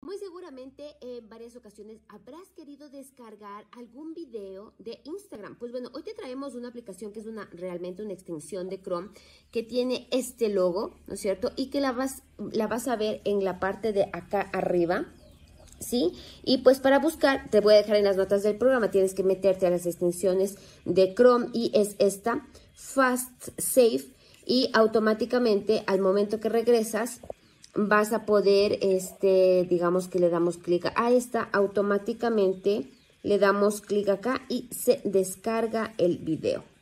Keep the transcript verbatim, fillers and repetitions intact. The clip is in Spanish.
Muy seguramente en varias ocasiones habrás querido descargar algún video de Instagram. Pues bueno, hoy te traemos una aplicación que es una realmente una extensión de Chrome que tiene este logo, ¿no es cierto? Y que la vas, la vas a ver en la parte de acá arriba, ¿sí? Y pues para buscar, te voy a dejar en las notas del programa, tienes que meterte a las extensiones de Chrome y es esta, Fast Save, y automáticamente al momento que regresas vas a poder, este, digamos que le damos clic a esta, automáticamente le damos clic acá y se descarga el video.